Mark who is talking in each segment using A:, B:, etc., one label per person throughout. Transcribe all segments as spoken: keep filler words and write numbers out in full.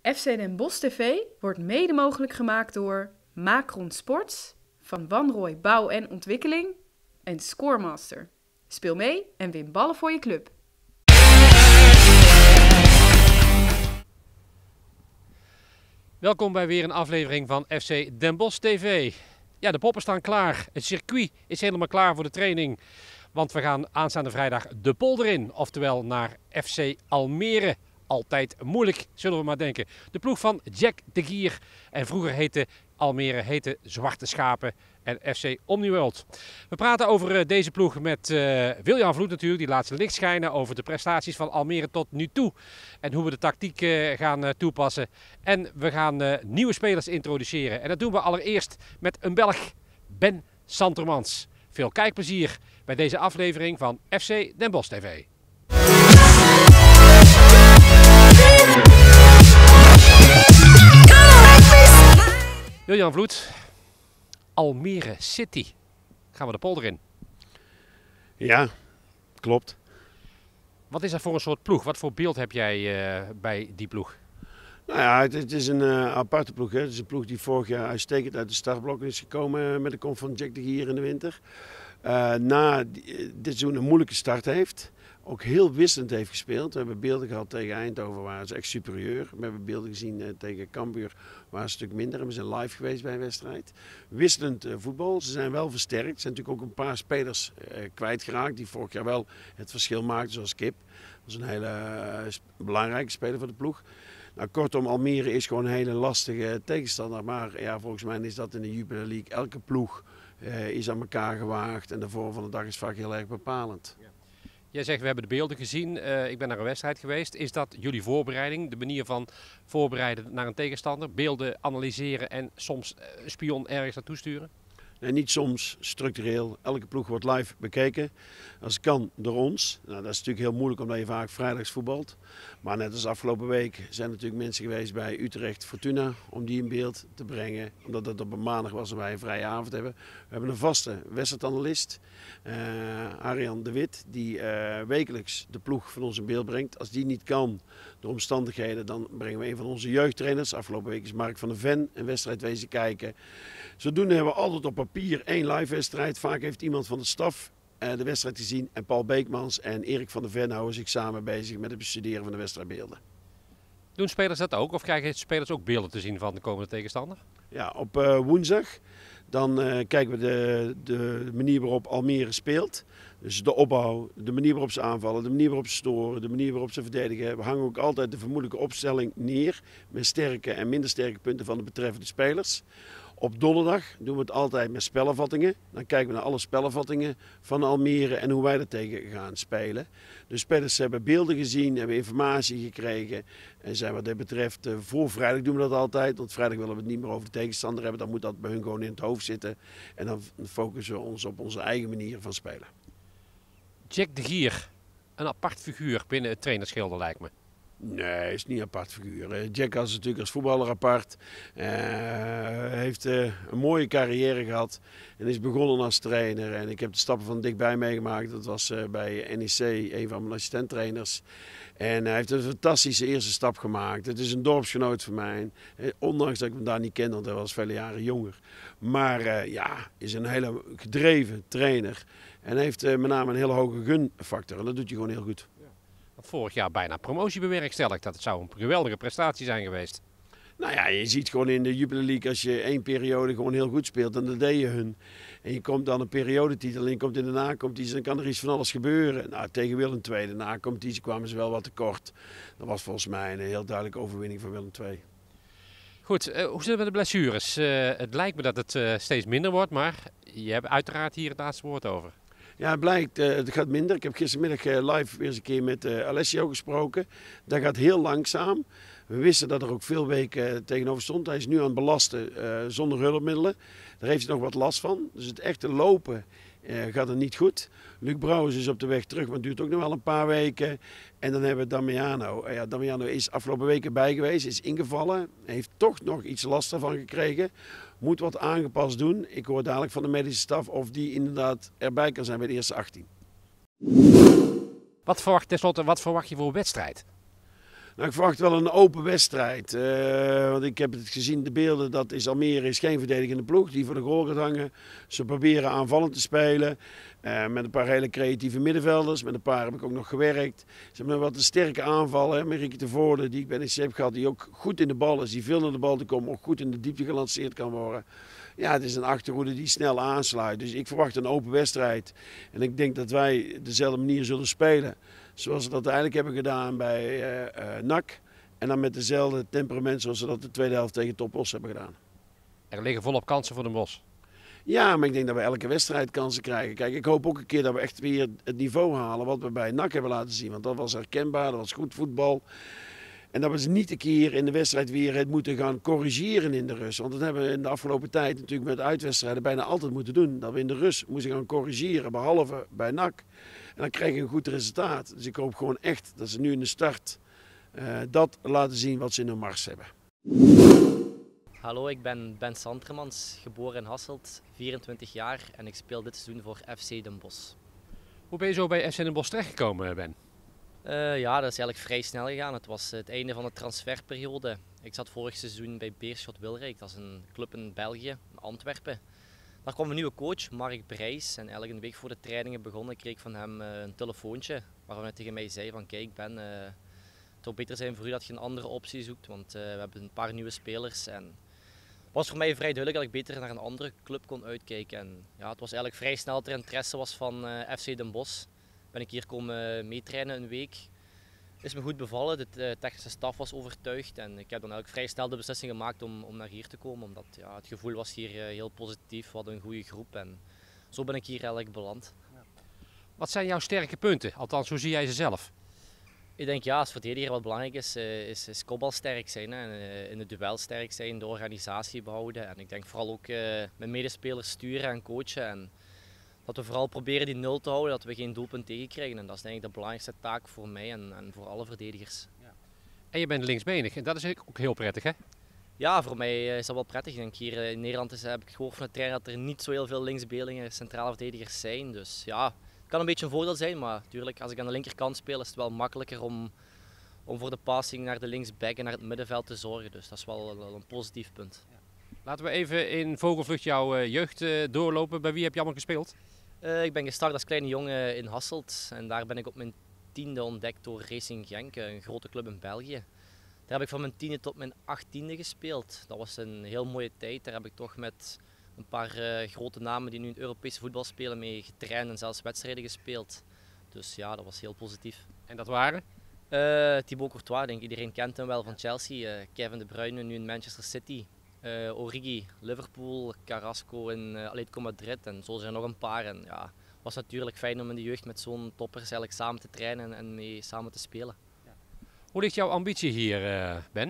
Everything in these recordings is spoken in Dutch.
A: F C Den Bosch T V wordt mede mogelijk gemaakt door Macron Sports, Van Wanrooy Bouw en Ontwikkeling en Scoremaster. Speel mee en win ballen voor je club.
B: Welkom bij weer een aflevering van F C Den Bosch T V. Ja, de poppen staan klaar. Het circuit is helemaal klaar voor de training. Want we gaan aanstaande vrijdag de polder in. Oftewel naar F C Almere. Altijd moeilijk, zullen we maar denken. De ploeg van Jack de Gier. En vroeger heette Almere heette Zwarte Schapen en F C Omniworld. We praten over uh, deze ploeg met uh, Wiljan Vloed natuurlijk. Die laat zijn licht schijnen over de prestaties van Almere tot nu toe. En hoe we de tactiek uh, gaan uh, toepassen. En we gaan uh, nieuwe spelers introduceren. En dat doen we allereerst met een Belg, Ben Santermans. Veel kijkplezier bij deze aflevering van F C Den Bosch T V. Wiljan Vloed, Almere City. Gaan we de polder in?
C: Ja, klopt.
B: Wat is dat voor een soort ploeg? Wat voor beeld heb jij uh, bij die ploeg?
C: Nou ja, het, het is een uh, aparte ploeg. Hè. Het is een ploeg die vorig jaar uitstekend uit de startblokken is gekomen met de komst van Jack de Gier in de winter. Uh, na die, dit seizoen een moeilijke start heeft. Ook heel wisselend heeft gespeeld. We hebben beelden gehad tegen Eindhoven, waren ze echt superieur. We hebben beelden gezien uh, tegen Cambuur, waar ze een stuk minder. We zijn live geweest bij een wedstrijd. Wisselend uh, voetbal. Ze zijn wel versterkt. Er zijn natuurlijk ook een paar spelers uh, kwijtgeraakt die vorig jaar wel het verschil maakten, zoals Kip. Dat is een hele uh, belangrijke speler voor de ploeg. Nou, kortom, Almere is gewoon een hele lastige tegenstander. Maar ja, volgens mij is dat in de Jupiler League. Elke ploeg uh, is aan elkaar gewaagd en de vorm van de dag is vaak heel erg bepalend.
B: Ja. Jij zegt, we hebben de beelden gezien. Uh, ik ben naar een wedstrijd geweest. Is dat jullie voorbereiding? De manier van voorbereiden naar een tegenstander? Beelden analyseren en soms een spion ergens naartoe sturen?
C: Nee, niet soms, structureel. Elke ploeg wordt live bekeken. Als het kan, door ons. Nou, dat is natuurlijk heel moeilijk omdat je vaak vrijdags voetbalt. Maar net als afgelopen week zijn er natuurlijk mensen geweest bij Utrecht Fortuna om die in beeld te brengen. Omdat het op een maandag was en wij een vrije avond hebben. We hebben een vaste wedstrijdanalist, uh, Arjan de Wit, die uh, wekelijks de ploeg van ons in beeld brengt. Als die niet kan door omstandigheden, dan brengen we een van onze jeugdtrainers. Afgelopen week is Mark van der Ven een wedstrijd wezen kijken. Zodoende hebben we altijd op papier één live wedstrijd. Vaak heeft iemand van de staf uh, de wedstrijd gezien. En Paul Beekmans en Erik van der Ven houden zich samen bezig met het bestuderen van de wedstrijdbeelden.
B: Doen spelers dat ook? Of krijgen spelers ook beelden te zien van de komende tegenstander?
C: Ja, op uh, woensdag dan uh, kijken we de, de manier waarop Almere speelt. Dus de opbouw, de manier waarop ze aanvallen, de manier waarop ze storen, de manier waarop ze verdedigen. We hangen ook altijd de vermoedelijke opstelling neer met sterke en minder sterke punten van de betreffende spelers. Op donderdag doen we het altijd met spellenvattingen. Dan kijken we naar alle spellenvattingen van Almere en hoe wij er tegen gaan spelen. De spelers hebben beelden gezien, hebben informatie gekregen. En zijn wat dat betreft, voor vrijdag doen we dat altijd. Want vrijdag willen we het niet meer over de tegenstander hebben. Dan moet dat bij hun gewoon in het hoofd zitten. En dan focussen we ons op onze eigen manier van spelen.
B: Jack de Gier, een apart figuur binnen het trainerschilder lijkt me.
C: Nee, hij is niet een apart figuur. Jack was natuurlijk als voetballer apart. Hij uh, heeft uh, een mooie carrière gehad en is begonnen als trainer. En ik heb de stappen van dichtbij meegemaakt. Dat was uh, bij N E C, een van mijn assistenttrainers. En hij heeft een fantastische eerste stap gemaakt. Het is een dorpsgenoot van mij. Ondanks dat ik hem daar niet kende, want hij was vele jaren jonger. Maar uh, ja, is een hele gedreven trainer. En heeft uh, met name een hele hoge gunfactor. En dat doet hij gewoon heel goed.
B: Vorig jaar bijna promotie bewerkstelligd. Dat het zou een geweldige prestatie zijn geweest.
C: Nou ja, je ziet gewoon in de Jupiler League, als je één periode gewoon heel goed speelt, dan dat deed je hun. En je komt dan een periodetitel en je komt in de nacompetitie, dan kan er iets van alles gebeuren. Nou, tegen Willem twee, de nacompetitie kwamen ze wel wat tekort. Dat was volgens mij een heel duidelijke overwinning van Willem twee.
B: Goed, uh, hoe zit het met de blessures? Uh, het lijkt me dat het uh, steeds minder wordt, maar je hebt uiteraard hier het laatste woord over.
C: Ja, het blijkt, uh, het gaat minder. Ik heb gistermiddag uh, live weer eens een keer met uh, Alessio gesproken. Dat gaat heel langzaam. We wisten dat er ook veel weken uh, tegenover stond. Hij is nu aan het belasten uh, zonder hulpmiddelen. Daar heeft hij nog wat last van. Dus het echte lopen uh, gaat er niet goed. Luc Brouwers is op de weg terug, maar het duurt ook nog wel een paar weken. En dan hebben we Damiano. Uh, ja, Damiano is afgelopen weken bij geweest, is ingevallen. Heeft toch nog iets last ervan gekregen. Moet wat aangepast doen. Ik hoor dadelijk van de medische staf of die inderdaad erbij kan zijn bij de eerste achttien.
B: Wat verwacht, tenslotte, wat verwacht je voor wedstrijd?
C: Nou, ik verwacht wel een open wedstrijd. Uh, want ik heb het gezien, de beelden, dat is Almere is geen verdedigende ploeg die voor de goal gaat hangen. Ze proberen aanvallend te spelen. Uh, met een paar hele creatieve middenvelders. Met een paar heb ik ook nog gewerkt. Ze hebben wat een sterke aanval. Hè. Marieke de Voorde, die ik bij N E C heb gehad, die ook goed in de bal is. Die veel naar de bal te komen, ook goed in de diepte gelanceerd kan worden. Ja, het is een achterhoede die snel aansluit. Dus ik verwacht een open wedstrijd. En ik denk dat wij dezelfde manier zullen spelen. Zoals we dat eigenlijk hebben gedaan bij uh, uh, N A C. En dan met dezelfde temperament zoals we dat de tweede helft tegen Top Os hebben gedaan.
B: Er liggen volop kansen voor Den Bosch.
C: Ja, maar ik denk dat we elke wedstrijd kansen krijgen. Kijk, ik hoop ook een keer dat we echt weer het niveau halen wat we bij N A C hebben laten zien. Want dat was herkenbaar, dat was goed voetbal. En dat we ze niet een keer in de wedstrijd weer het moeten gaan corrigeren in de rust. Want dat hebben we in de afgelopen tijd natuurlijk met uitwedstrijden bijna altijd moeten doen. Dat we in de rust moesten gaan corrigeren, behalve bij N A C. En dan krijg je een goed resultaat. Dus ik hoop gewoon echt dat ze nu in de start uh, dat laten zien wat ze in hun mars hebben.
D: Hallo, ik ben Ben Santermans, geboren in Hasselt, vierentwintig jaar en ik speel dit seizoen voor F C Den Bosch.
B: Hoe ben je zo bij F C Den Bosch terechtgekomen, Ben?
D: Uh, ja, dat is eigenlijk vrij snel gegaan. Het was het einde van de transferperiode. Ik zat vorig seizoen bij Beerschot Wilrijk, dat is een club in België, in Antwerpen. Daar kwam een nieuwe coach, Mark Brijs, en eigenlijk een week voor de trainingen begonnen kreeg ik van hem uh, een telefoontje waarvan hij tegen mij zei van kijk Ben, uh, het zou beter zijn voor u dat je een andere optie zoekt, want uh, we hebben een paar nieuwe spelers. En het was voor mij vrij duidelijk dat ik beter naar een andere club kon uitkijken. En ja, het was eigenlijk vrij snel dat er interesse was van uh, F C Den Bosch. Ben ik hier komen meetrainen een week. Is me goed bevallen, de uh, technische staf was overtuigd en ik heb dan eigenlijk vrij snel de beslissing gemaakt om, om naar hier te komen. Omdat ja, het gevoel was hier uh, heel positief, we hadden een goede groep en zo ben ik hier eigenlijk beland.
B: Ja. Wat zijn jouw sterke punten? Althans, hoe zie jij ze zelf?
D: Ik denk ja, als verdediger wat belangrijk is, uh, is, is kopbalsterk zijn. Hè. Uh, in het duel sterk zijn, de organisatie behouden. En ik denk vooral ook uh, mijn medespelers sturen en coachen. En dat we vooral proberen die nul te houden, dat we geen doelpunt tegenkrijgen. En dat is denk ik de belangrijkste taak voor mij en, en voor alle verdedigers.
B: Ja. En je bent linksbenig en dat is ook heel prettig, hè?
D: Ja, voor mij is dat wel prettig. Ik denk hier in Nederland is, heb ik gehoord van de trainer dat er niet zo heel veel linksbeligen centrale verdedigers zijn. Dus ja, het kan een beetje een voordeel zijn, maar natuurlijk als ik aan de linkerkant speel is het wel makkelijker om, om voor de passing naar de linksback en naar het middenveld te zorgen. Dus dat is wel, wel een positief punt.
B: Ja. Laten we even in vogelvlucht jouw jeugd doorlopen. Bij wie heb je allemaal gespeeld?
D: Uh, ik ben gestart als kleine jongen in Hasselt en daar ben ik op mijn tiende ontdekt door Racing Genk, een grote club in België. Daar heb ik van mijn tiende tot mijn achttiende gespeeld. Dat was een heel mooie tijd. Daar heb ik toch met een paar uh, grote namen die nu in het Europese voetbal spelen mee getraind en zelfs wedstrijden gespeeld. Dus ja, dat was heel positief.
B: En dat waren?
D: Uh, Thibaut Courtois, denk iedereen kent hem wel van Chelsea. Uh, Kevin De Bruyne nu in Manchester City. Uh, Origi, Liverpool, Carrasco in uh, Atletico Madrid en zo zijn er nog een paar. En ja, het was natuurlijk fijn om in de jeugd met zo'n toppers eigenlijk samen te trainen en mee samen te spelen.
B: Ja. Hoe ligt jouw ambitie hier, uh, Ben?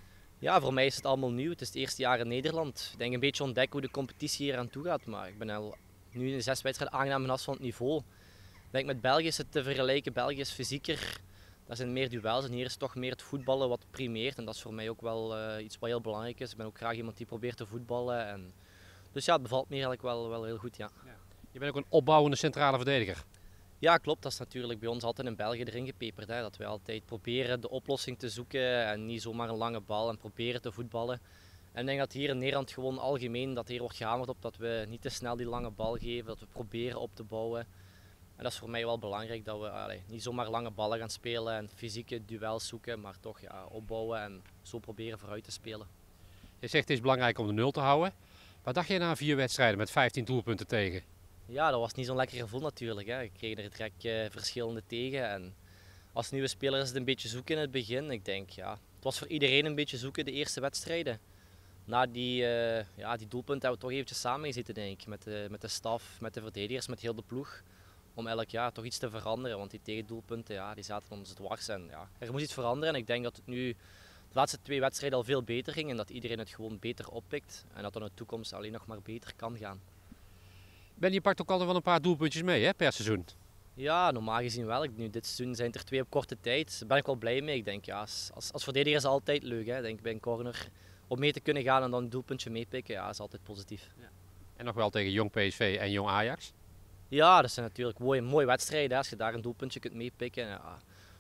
D: Ja, voor mij is het allemaal nieuw. Het is het eerste jaar in Nederland. Ik denk een beetje ontdekken hoe de competitie hier aan toe gaat. Maar ik ben al nu in de zes wedstrijden aangenaam en af van het niveau. Ik denk met België is het te vergelijken. België is fysieker. Dat zijn meer duels en hier is toch meer het voetballen wat primeert. En dat is voor mij ook wel uh, iets wat heel belangrijk is. Ik ben ook graag iemand die probeert te voetballen. En dus ja, het bevalt me eigenlijk wel, wel heel goed. Ja.
B: Ja. Je bent ook een opbouwende centrale verdediger.
D: Ja, klopt. Dat is natuurlijk bij ons altijd in België erin gepeperd. Hè. Dat we altijd proberen de oplossing te zoeken en niet zomaar een lange bal en proberen te voetballen. En ik denk dat hier in Nederland gewoon algemeen dat hier wordt gehamerd op dat we niet te snel die lange bal geven. Dat we proberen op te bouwen. En dat is voor mij wel belangrijk, dat we allee, niet zomaar lange ballen gaan spelen en fysieke duels zoeken, maar toch ja, opbouwen en zo proberen vooruit te spelen.
B: Je zegt het is belangrijk om de nul te houden. Wat dacht je na vier wedstrijden met vijftien doelpunten tegen?
D: Ja, dat was niet zo'n lekker gevoel natuurlijk. Hè. Ik kreeg er direct uh, verschillende tegen. En als nieuwe speler is het een beetje zoeken in het begin. Ik denk, ja, het was voor iedereen een beetje zoeken de eerste wedstrijden. Na die, uh, ja, die doelpunten hebben we toch eventjes samen gezeten, denk ik. Met de, met de staf, met de verdedigers, met heel de ploeg. Om elk jaar toch iets te veranderen, want die tegendoelpunten ja, die zaten ons dwars. En, ja, er moest iets veranderen en ik denk dat het nu de laatste twee wedstrijden al veel beter ging. En dat iedereen het gewoon beter oppikt. En dat dan in de toekomst alleen nog maar beter kan gaan.
B: Ben, je pakt ook altijd wel een paar doelpuntjes mee, hè, per seizoen?
D: Ja, normaal gezien wel. Ik, nu, dit seizoen zijn er twee op korte tijd. Daar ben ik wel blij mee. Ik denk, ja, als, als verdediger is het altijd leuk. Hè. Ik denk bij een corner om mee te kunnen gaan en dan een doelpuntje meepikken, ja, is altijd positief. Ja.
B: En nog wel tegen Jong P S V en Jong Ajax?
D: Ja, dat zijn natuurlijk mooie, mooie wedstrijden. Hè. Als je daar een doelpuntje kunt meepikken. Ja.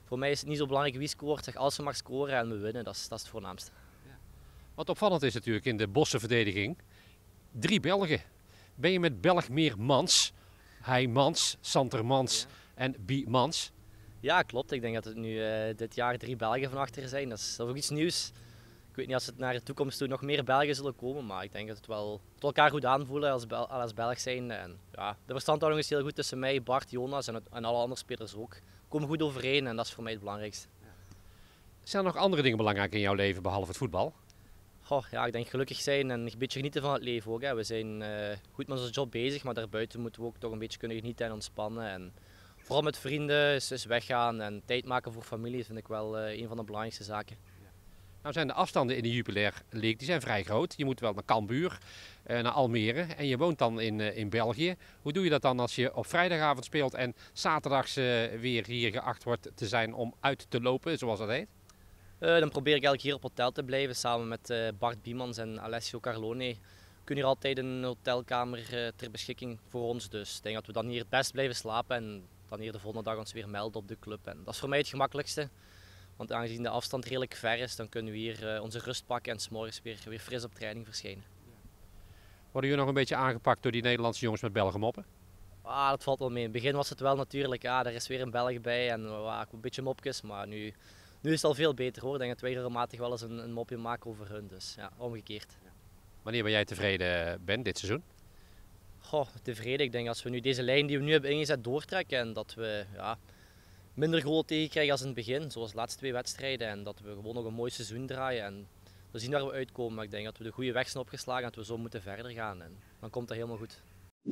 D: voor mij is het niet zo belangrijk wie scoort. Zeg, als we maar scoren en we winnen, dat is, dat is het voornaamste.
B: Wat opvallend is natuurlijk in de Bosse verdediging, drie Belgen. Ben je met Belg meer Mans? Hij Mans, Santer Mans
D: Ja.
B: en Bie Mans.
D: Ja, klopt. Ik denk dat het nu uh, dit jaar drie Belgen van achter zijn. Dat is, dat is ook iets nieuws. Ik weet niet als het naar de toekomst toe nog meer Belgen zullen komen, maar ik denk dat het wel het elkaar goed aanvoelen als, Bel als Belg zijn. En, ja, de verstandhouding is heel goed tussen mij, Bart, Jonas en, het, en alle andere spelers ook. We komen goed overeen en dat is voor mij het belangrijkste.
B: Zijn er nog andere dingen belangrijk in jouw leven behalve het voetbal?
D: Goh, ja, ik denk gelukkig zijn en een beetje genieten van het leven ook. Hè. We zijn uh, goed met onze job bezig, maar daarbuiten moeten we ook toch een beetje kunnen genieten en ontspannen. En vooral met vrienden, is, is weggaan en tijd maken voor familie vind ik wel uh, een van de belangrijkste zaken.
B: Nou zijn de afstanden in de Jupiler League die zijn vrij groot. Je moet wel naar Cambuur, uh, naar Almere en je woont dan in, uh, in België. Hoe doe je dat dan als je op vrijdagavond speelt en zaterdags uh, weer hier geacht wordt te zijn om uit te lopen, zoals dat heet?
D: Uh, dan probeer ik eigenlijk hier op hotel te blijven samen met uh, Bart Biemans en Alessio Carlone. We kunnen hier altijd een hotelkamer uh, ter beschikking voor ons. Dus ik denk dat we dan hier het best blijven slapen en dan hier de volgende dag ons weer melden op de club. En dat is voor mij het gemakkelijkste. Want aangezien de afstand redelijk ver is, dan kunnen we hier uh, onze rust pakken en 's morgens weer, weer fris op training verschijnen.
B: Worden jullie nog een beetje aangepakt door die Nederlandse jongens met Belgen moppen?
D: Ah, dat valt wel mee. In het begin was het wel natuurlijk, ah, er is weer een Belg bij en ah, een beetje mopjes, maar nu... Nu is het al veel beter hoor. Ik denk dat wij regelmatig wel eens een, een mopje maken over hun. Dus ja, omgekeerd.
B: Wanneer ben jij tevreden bent dit seizoen?
D: Goh, tevreden. Ik denk als we nu deze lijn die we nu hebben ingezet doortrekken en dat we ja, minder goal tegenkrijgen als in het begin, zoals de laatste twee wedstrijden. En dat we gewoon nog een mooi seizoen draaien en we zien waar we uitkomen. Maar ik denk dat we de goede weg zijn opgeslagen en dat we zo moeten verder gaan. En dan komt dat helemaal goed.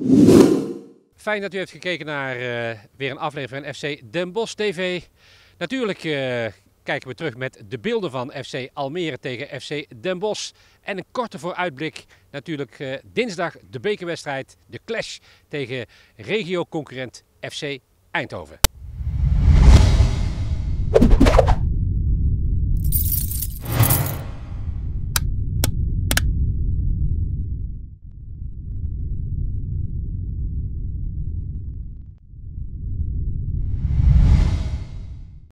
B: Fijn dat u heeft gekeken naar uh, weer een aflevering van F C Den Bosch T V. Natuurlijk... Uh, kijken we terug met de beelden van F C Almere tegen F C Den Bosch. En een korte vooruitblik natuurlijk uh, dinsdag de bekerwedstrijd, de clash tegen regio-concurrent F C Eindhoven.